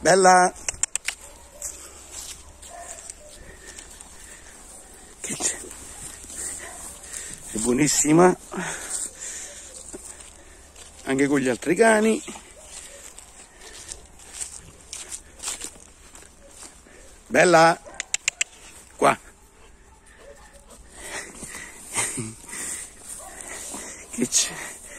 Bella! Che c'è? È buonissima. Anche con gli altri cani. Bella! Qua! Che c'è?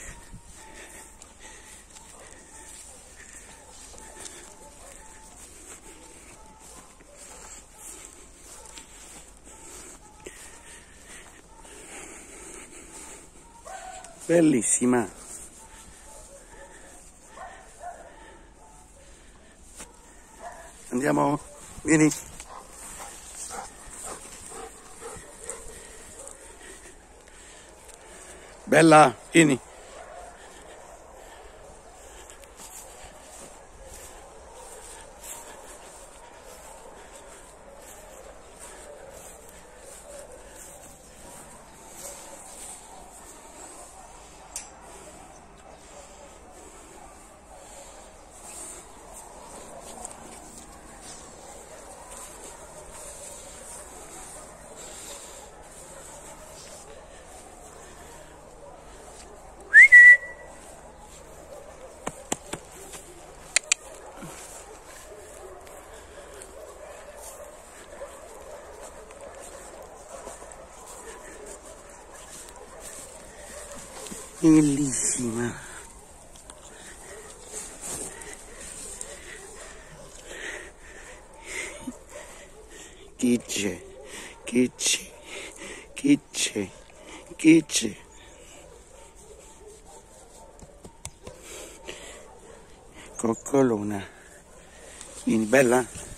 Bellissima. Andiamo, vieni. Bella, vieni. Bellissima. Che c'è? Che c'è? Che c'è? Che c'è? Coccolona. Vieni, bella?